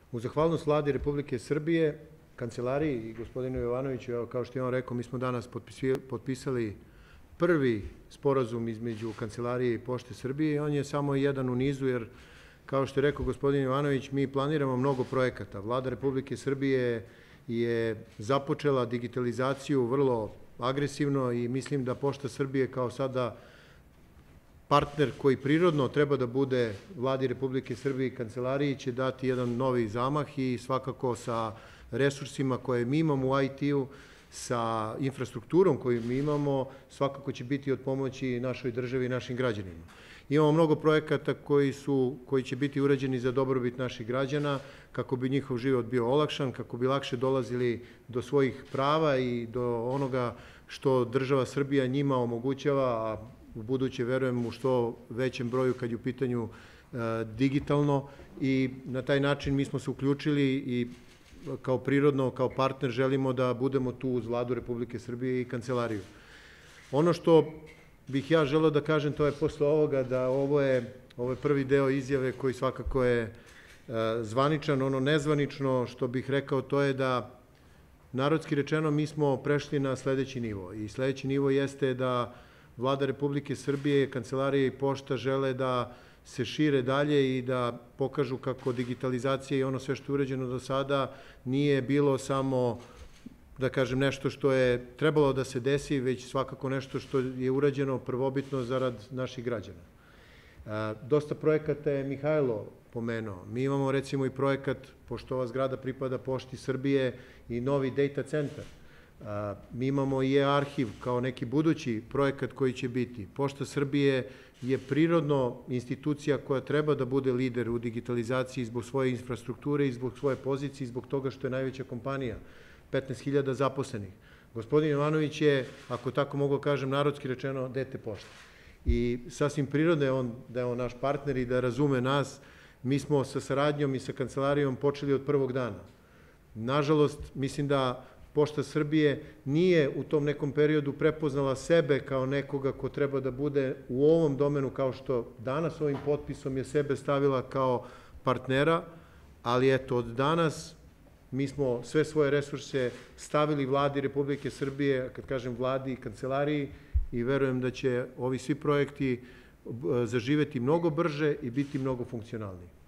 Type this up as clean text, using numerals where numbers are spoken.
U zahvalnost Vladi Republike Srbije, kancelariji i gospodinu Jovanoviću, kao što je on rekao, mi smo danas potpisali prvi sporazum između kancelarije i Pošte Srbije i on je samo jedan u nizu, jer kao što je rekao gospodin Jovanović, mi planiramo mnogo projekata. Vlada Republike Srbije je započela digitalizaciju vrlo agresivno i mislim da Pošta Srbije kao sada partner koji prirodno treba da bude Vladi Republike Srbije i kancelariji će dati jedan novi zamah i svakako sa resursima koje mi imamo u IT-u, sa infrastrukturom koju mi imamo, svakako će biti od pomoći našoj državi i našim građanima. Imamo mnogo projekata koji će biti urađeni za dobrobit naših građana, kako bi njihov život bio olakšan, kako bi lakše dolazili do svojih prava i do onoga što država Srbija njima omogućava, a u buduće verujem u što većem broju kad je u pitanju digitalno, i na taj način mi smo se uključili i kao prirodno, kao partner želimo da budemo tu uz Vladu Republike Srbije i kancelariju. Ono što bih ja želeo da kažem, to je posle ovoga, da ovo je prvi deo izjave koji svakako je zvaničan. Ono nezvanično što bih rekao, to je da, narodski rečeno, mi smo prešli na sledeći nivo i sledeći nivo jeste da Vlada Republike Srbije, kancelarija i pošta žele da se šire dalje i da pokažu kako digitalizacija i ono sve što je urađeno do sada nije bilo samo, da kažem, nešto što je trebalo da se desi, već svakako nešto što je urađeno prvobitno zarad naših građana. Dosta projekata je Mihajlo pomenuo. Mi imamo recimo i projekat, pošto ova zgrada pripada Pošti Srbije, i novi data centar. Mi imamo i e-arhiv kao neki budući projekat koji će biti. Pošta Srbije je prirodno institucija koja treba da bude lider u digitalizaciji zbog svoje infrastrukture i zbog svoje pozicije i zbog toga što je najveća kompanija, 15.000 zaposlenih. Gospodin Jovanović je, ako tako mogu kažem, narodski rečeno, dete pošte. I sasvim prirodno da je on naš partner i da razume nas. Mi smo sa saradnjom i sa kancelarijom počeli od prvog dana. Nažalost, mislim da Pošta Srbije nije u tom nekom periodu prepoznala sebe kao nekoga ko treba da bude u ovom domenu, kao što danas ovim potpisom je sebe stavila kao partnera, ali eto, od danas mi smo sve svoje resurse stavili Vladi Republike Srbije, kad kažem Vladi i kancelariji, i verujem da će ovi svi projekti zaživeti mnogo brže i biti mnogo funkcionalniji.